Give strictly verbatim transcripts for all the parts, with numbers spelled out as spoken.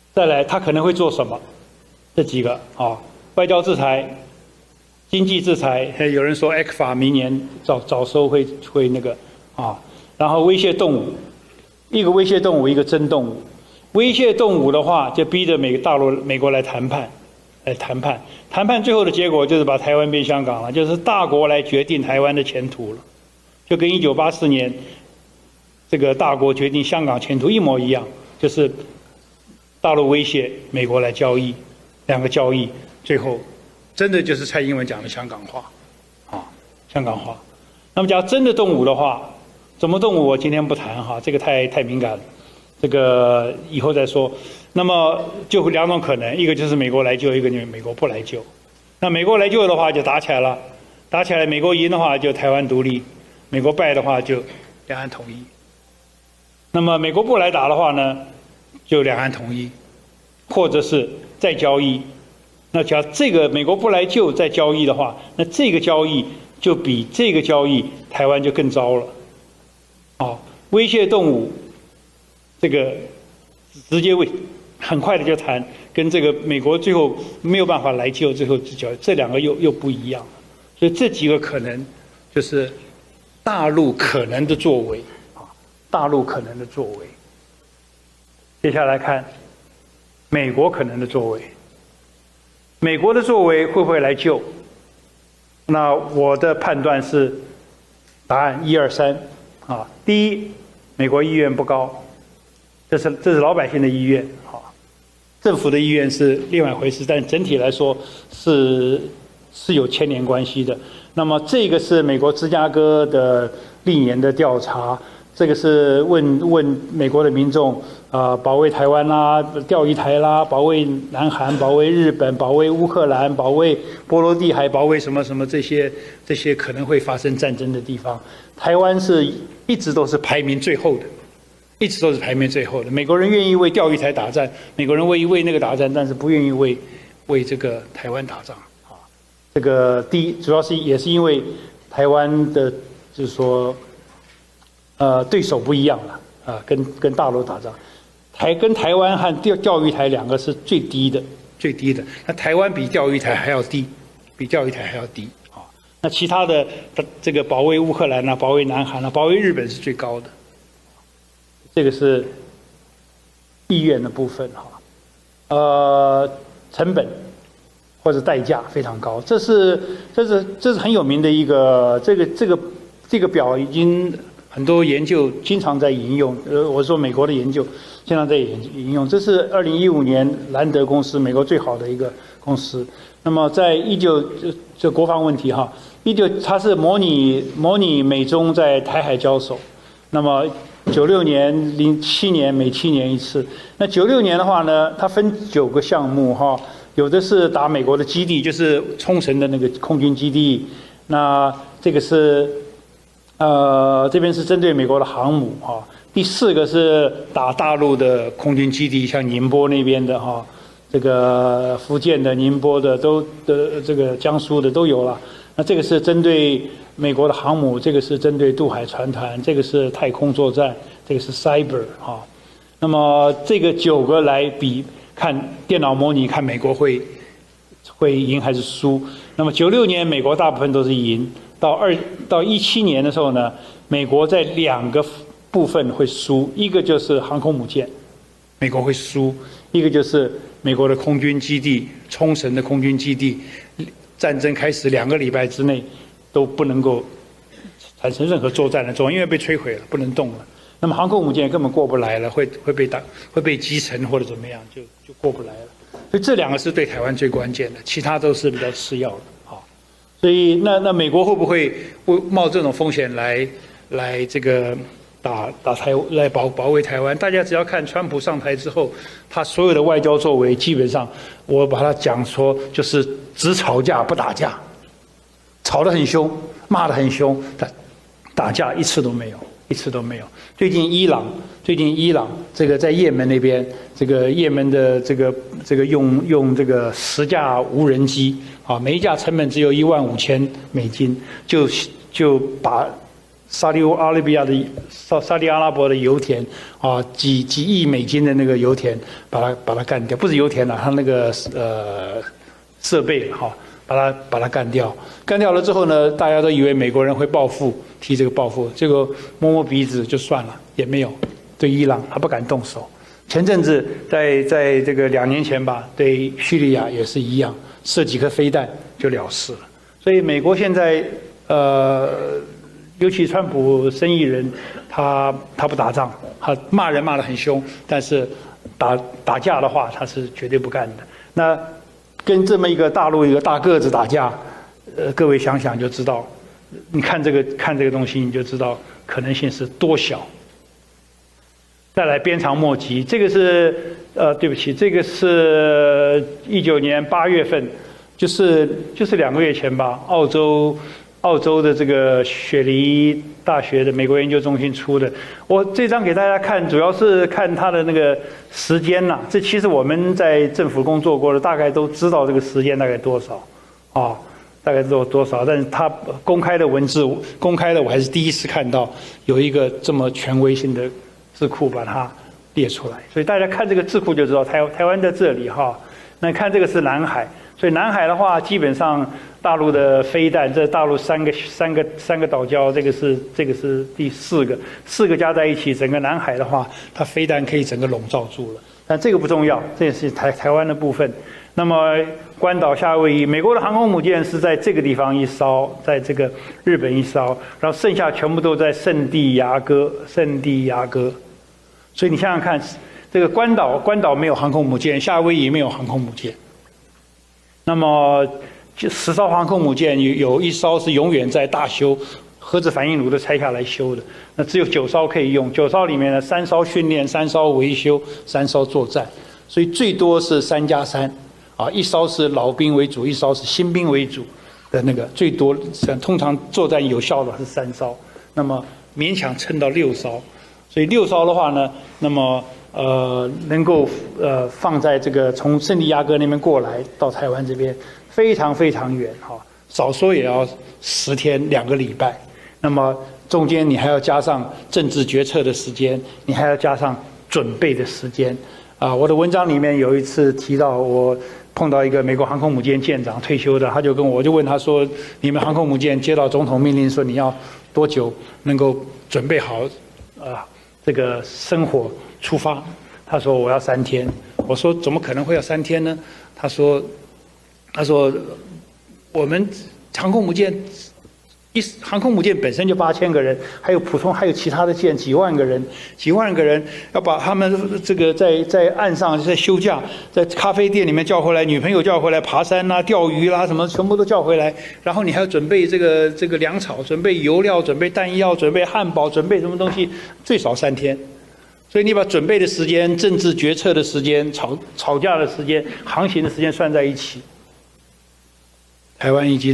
再来他可能会做什么？这几个啊，外交制裁、经济制裁，有人说 E C F A 明年早早收会会那个啊，然后威胁动物，一个威胁动物，一个真动物。威胁动物的话，就逼着美大陆美国来谈判，来谈判，谈判最后的结果就是把台湾变香港了，就是大国来决定台湾的前途了，就跟一九八四年这个大国决定香港前途一模一样，就是大陆威胁美国来交易，两个交易，最后真的就是蔡英文讲的香港话，啊，香港话。那么讲真的动武的话，怎么动武我今天不谈哈，这个太太敏感了。这个以后再说。那么就两种可能，一个就是美国来救，一个就是美国不来救。那美国来救的话就打起来了，打起来美国赢的话就台湾独立，美国败的话就两岸统一。那么美国不来打的话呢，就两岸统一，或者是再交易。那假如这个美国不来救再交易的话，那这个交易就比这个交易台湾就更糟了。哦，威胁动武。这个直接为很快的就谈，跟这个美国最后没有办法来救，最后交这两个又又不一样，所以这几个可能就是大陆可能的作为啊，大陆可能的作为。接下来看美国可能的作为，美国的作为会不会来救？那我的判断是答案一二三啊，第一，美国意愿不高。这是这是老百姓的意愿，啊，政府的意愿是另外一回事，但整体来说是是有牵连关系的。那么这个是美国芝加哥的历年的调查，这个是问问美国的民众啊、呃，保卫台湾啦、钓鱼台啦、保卫南韩、保卫日本、保卫乌克兰、保卫波罗的海、保卫什么什么这些这些可能会发生战争的地方，台湾是一直都是排名最后的。一直都是排名最后的。美国人愿意为钓鱼台打仗，美国人愿意为那个打仗，但是不愿意为为这个台湾打仗啊。这个第一，主要是也是因为台湾的，就是说，呃，对手不一样了啊，跟跟大陆打仗，台跟台湾和钓钓鱼台两个是最低的，最低的。那台湾比钓鱼台还要低，比钓鱼台还要低啊。那其他的这个保卫乌克兰啊，保卫南韩啊，保卫日本是最高的。这个是意愿的部分哈，呃，成本或者代价非常高，这是这是这是很有名的一个这个这个这个表已经很多研究经常在引用，呃，我说美国的研究经常在引引用，这是二零一五年兰德公司美国最好的一个公司。那么在一九这这国防问题哈，一九它是模拟模拟美中在台海交手，那么。九六年、零七年每七年一次。那九六年的话呢，它分九个项目哈，有的是打美国的基地，就是冲绳的那个空军基地。那这个是呃这边是针对美国的航母哈。第四个是打大陆的空军基地，像宁波那边的哈，这个福建的、宁波的都的这个江苏的都有了。那这个是针对美国的航母，这个是针对渡海船团，这个是太空作战，这个是 cyber 啊。那么这个九个来比看电脑模拟，看美国会会赢还是输。那么九六年美国大部分都是赢，到二到一七年的时候呢，美国在两个部分会输，一个就是航空母舰，美国会输；一个就是美国的空军基地，冲绳的空军基地。战争开始两个礼拜之内都不能够产生任何作战的作用，因为被摧毁了，不能动了。那么航空母舰根本过不来了，会会被打，会被击沉或者怎么样，就就过不来了。所以这两个是对台湾最关键的，其他都是比较次要的。好，所以那那美国会不会冒这种风险来来这个打打台来保保卫台湾？大家只要看川普上台之后，他所有的外交作为，基本上我把它讲说就是只吵架不打架，吵得很凶，骂得很凶，但打架一次都没有，一次都没有。最近伊朗，最近伊朗这个在也门那边，这个也门的这个这个用用这个十架无人机啊，每一架成本只有一万五千美金，就就把沙利阿拉比亚的沙沙利阿拉伯的油田啊，几几亿美金的那个油田，把它把它干掉，不是油田了，它那个呃设备哈，把它把它干掉。干掉了之后呢，大家都以为美国人会报复，提这个报复，结果摸摸鼻子就算了，也没有。对伊朗，他不敢动手。前阵子在在这个两年前吧，对叙利亚也是一样，射几颗飞弹就了事了。所以美国现在呃。尤其川普生意人，他他不打仗，他骂人骂得很凶，但是打打架的话，他是绝对不干的。那跟这么一个大陆一个大个子打架，呃，各位想想就知道，你看这个看这个东西，你就知道可能性是多小。再来鞭长莫及，这个是呃，对不起，这个是一九年八月份，就是就是两个月前吧，澳洲。澳洲的这个雪梨大学的美国研究中心出的，我这张给大家看，主要是看它的那个时间呐、啊。这其实我们在政府工作过的，大概都知道这个时间大概多少，啊，大概知道多少。但是它公开的文字，公开的我还是第一次看到有一个这么权威性的智库把它列出来，所以大家看这个智库就知道台台湾在这里哈。那看这个是南海，所以南海的话，基本上。大陆的飞弹，这大陆三个三个三个岛礁，这个是这个是第四个，四个加在一起，整个南海的话，它飞弹可以整个笼罩住了。但这个不重要，这也是台台湾的部分。那么关岛、夏威夷，美国的航空母舰是在这个地方一艘，在这个日本一艘，然后剩下全部都在圣地亚哥，圣地亚哥。所以你想想看，这个关岛关岛没有航空母舰，夏威夷没有航空母舰，那么。十艘航空母舰有有一艘是永远在大修，核子反应炉都拆下来修的，那只有九艘可以用。九艘里面呢，三艘训练，三艘维修，三艘作战，所以最多是三加三，啊，一艘是老兵为主，一艘是新兵为主的那个，最多通常作战有效的是三艘，那么勉强撑到六艘，所以六艘的话呢，那么呃能够呃放在这个从圣地亚哥那边过来到台湾这边。非常非常远哈，少说也要十天两个礼拜，那么中间你还要加上政治决策的时间，你还要加上准备的时间啊。我的文章里面有一次提到，我碰到一个美国航空母舰舰长退休的，他就跟我，我就问他说：“你们航空母舰接到总统命令说你要多久能够准备好啊这个生火出发？”他说：“我要三天。”我说：“怎么可能会要三天呢？”他说。他说：“我们航空母舰一航空母舰本身就八千个人，还有普通还有其他的舰几万个人，几万个人要把他们这个在在岸上在休假，在咖啡店里面叫回来，女朋友叫回来，爬山啦、钓鱼啦什么全部都叫回来，然后你还要准备这个这个粮草，准备油料，准备弹药，准备汉堡，准备什么东西，最少三天。”所以你把准备的时间、政治决策的时间、吵吵架的时间、航行的时间算在一起。台湾已经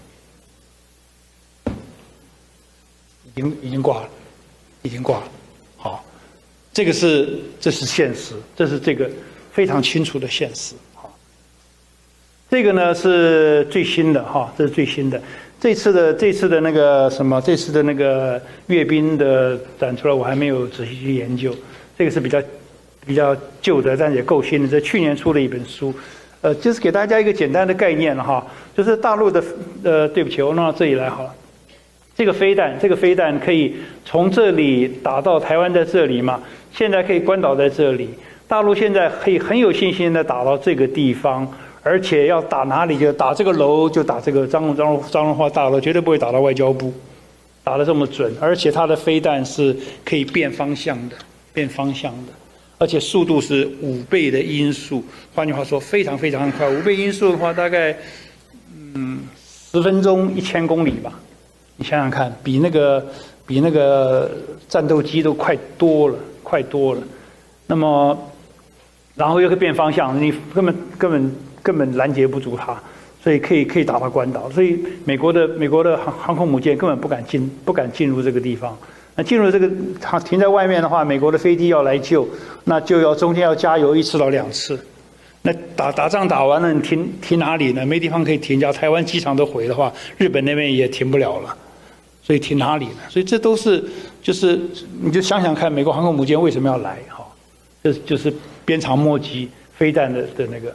已经已经挂了，已经挂了。好，这个是这是现实，这是这个非常清楚的现实。好，这个呢是最新的哈，这是最新的。这次的这次的那个什么，这次的那个阅兵的展出来，我还没有仔细去研究。这个是比较比较旧的，但也够新的。这去年出的一本书。呃，就是给大家一个简单的概念了哈，就是大陆的呃，对不起，我弄到这里来好了。这个飞弹，这个飞弹可以从这里打到台湾在这里嘛？现在可以关岛在这里。大陆现在可以很有信心的打到这个地方，而且要打哪里就打这个楼，就打这个张荣张荣张荣华大楼，绝对不会打到外交部，打得这么准。而且它的飞弹是可以变方向的，变方向的。而且速度是五倍的音速，换句话说，非常非常快。五倍音速的话，大概嗯十分钟一千公里吧。你想想看，比那个比那个战斗机都快多了，快多了。那么，然后又可以变方向，你根本根本根本拦截不住它，所以可以可以打到关岛。所以美国的美国的航航空母舰根本不敢进不敢进入这个地方。那进入这个它停在外面的话，美国的飞机要来救，那就要中间要加油一次到两次。那打打仗打完了，你停停哪里呢？没地方可以停。假如台湾机场都毁的话，日本那边也停不了了。 所以停哪里呢？所以这都是就是你就想想看，美国航空母舰为什么要来？哈，这就是鞭长莫及飞弹的的那个。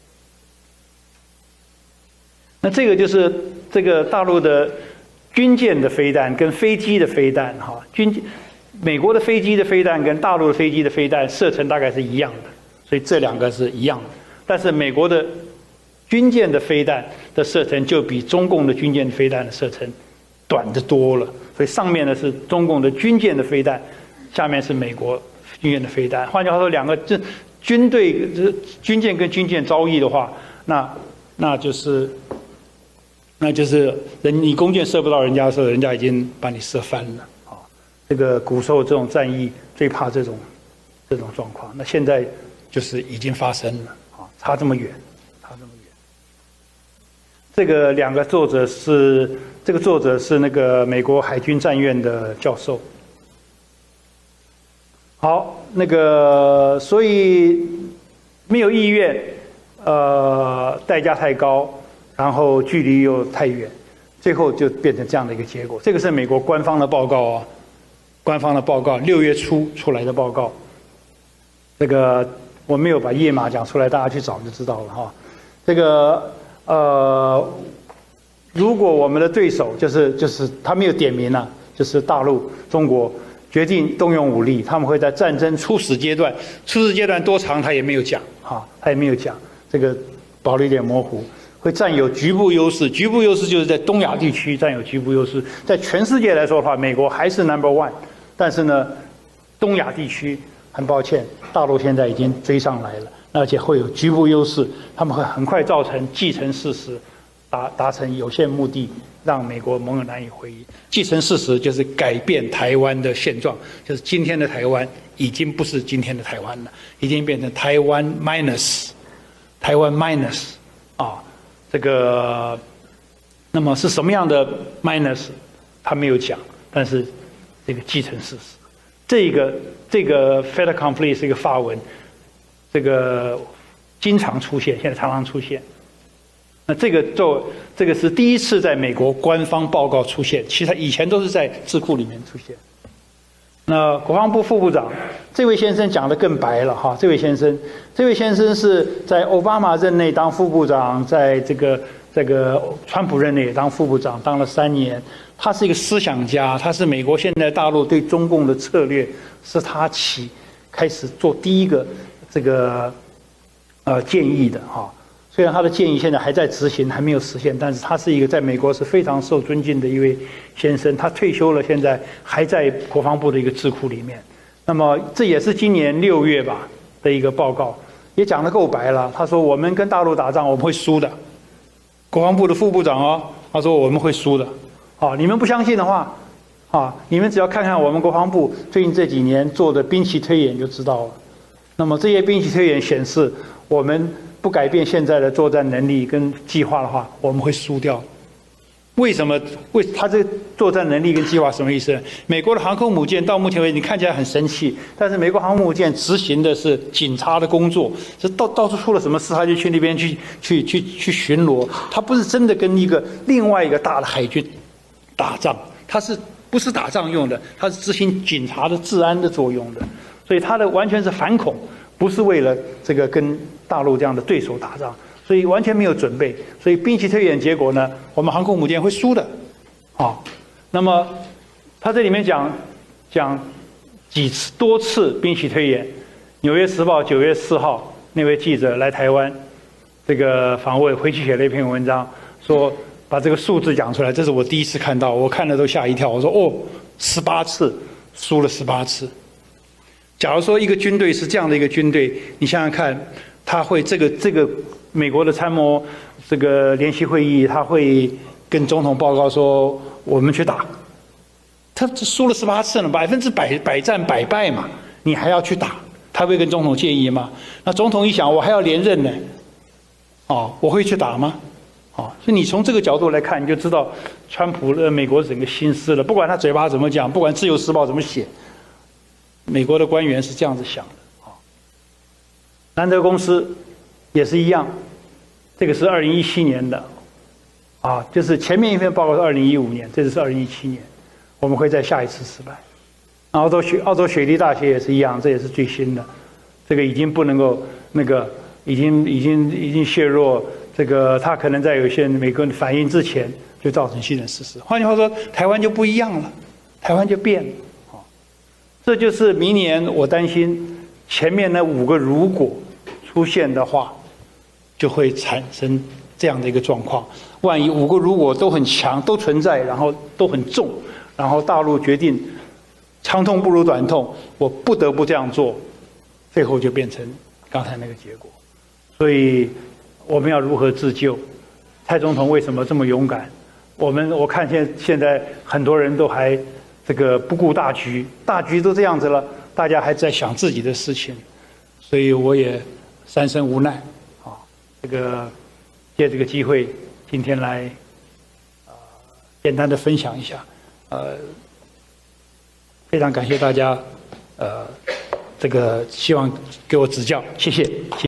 那这个就是这个大陆的军舰的飞弹跟飞机的飞弹，哈，军美国的飞机的飞弹跟大陆的飞机的飞弹射程大概是一样的，所以这两个是一样的。但是美国的军舰的飞弹的射程就比中共的军舰飞弹的射程短得多了，所以上面呢是中共的军舰的飞弹，下面是美国军舰的飞弹。换句话说，两个这军队军舰跟军舰遭遇的话，那那就是那就是人你弓箭射不到人家的时候，人家已经把你射翻了啊！这个古时候这种战役最怕这种这种状况，那现在就是已经发生了啊，差这么远。这个两个作者是，这个作者是那个美国海军战院的教授。好，那个所以没有意愿，呃，代价太高，然后距离又太远，最后就变成这样的一个结果。这个是美国官方的报告啊，官方的报告，六月初出来的报告。这个我没有把页码讲出来，大家去找就知道了哈。这个。呃，如果我们的对手就是就是他没有点名啊，就是大陆、中国决定动用武力，他们会在战争初始阶段，初始阶段多长他也没有讲哈，他也没有讲，这个保留一点模糊，会占有局部优势，局部优势就是在东亚地区占有局部优势，在全世界来说的话，美国还是 number one， 但是呢，东亚地区很抱歉，大陆现在已经追上来了。而且会有局部优势，他们会很快造成既成事实，达达成有限目的，让美国盟友难以回应。既成事实就是改变台湾的现状，就是今天的台湾已经不是今天的台湾了，已经变成台湾 minus， 台湾 minus 啊，这个，那么是什么样的 minus？ 他没有讲，但是这个既成事实，这个这个 fait accompli 是一个法文。这个经常出现，现在常常出现。那这个做这个是第一次在美国官方报告出现，其实以前都是在智库里面出现。那国防部副部长这位先生讲得更白了哈，这位先生，这位先生是在奥巴马任内当副部长，在这个这个川普任内也当副部长，当了三年。他是一个思想家，他是美国现在大陆对中共的策略是他起开始做第一个。这个呃建议的哈，虽然他的建议现在还在执行，还没有实现，但是他是一个在美国是非常受尊敬的一位先生。他退休了，现在还在国防部的一个智库里面。那么这也是今年六月吧的一个报告，也讲得够白了。他说我们跟大陆打仗我们会输的，国防部的副部长哦，他说我们会输的。啊，你们不相信的话，啊，你们只要看看我们国防部最近这几年做的兵棋推演就知道了。那么这些兵棋推演显示，我们不改变现在的作战能力跟计划的话，我们会输掉。为什么？为他这个作战能力跟计划什么意思呢？美国的航空母舰到目前为止，你看起来很神气，但是美国航空母舰执行的是警察的工作，是到到处出了什么事，他就去那边去去去去巡逻，他不是真的跟一个另外一个大的海军打仗，他是不是打仗用的？他是执行警察的治安的作用的。所以他的完全是反恐，不是为了这个跟大陆这样的对手打仗，所以完全没有准备。所以兵棋推演结果呢，我们航空母舰会输的，啊，那么他这里面讲讲几次多次兵棋推演，《纽约时报》九月四号那位记者来台湾，这个访问回去写了一篇文章，说把这个数字讲出来，这是我第一次看到，我看了都吓一跳，我说哦，十八次输了十八次。假如说一个军队是这样的一个军队，你想想看，他会这个这个美国的参谋这个联席会议，他会跟总统报告说我们去打，他输了十八次了，百分之百百战百败嘛，你还要去打，他会跟总统建议吗？那总统一想，我还要连任呢，哦，我会去打吗？哦，所以你从这个角度来看，你就知道川普的美国整个心思了。不管他嘴巴怎么讲，不管《自由时报》怎么写。美国的官员是这样子想的啊，南德公司也是一样，这个是二零一七年的，啊，就是前面一篇报告是二零一五年，这次是二零一七年。 我们会在下一次失败。澳洲雪澳洲雪梨大学也是一样，这也是最新的，这个已经不能够那个已经已经已经削弱，这个它可能在有些美国人反应之前就造成新的事实。换句话说，台湾就不一样了，台湾就变了。啊，这就是明年我担心前面那五个如果出现的话，就会产生这样的一个状况。万一五个如果都很强，都存在，然后都很重，然后大陆决定长痛不如短痛，我不得不这样做，最后就变成刚才那个结果。所以我们要如何自救？蔡总统为什么这么勇敢？我们我看现现在很多人都还这个不顾大局，大局都这样子了，大家还在想自己的事情，所以我也三生无奈啊。这个借这个机会，今天来呃简单的分享一下，呃，非常感谢大家，呃，这个希望给我指教，谢谢。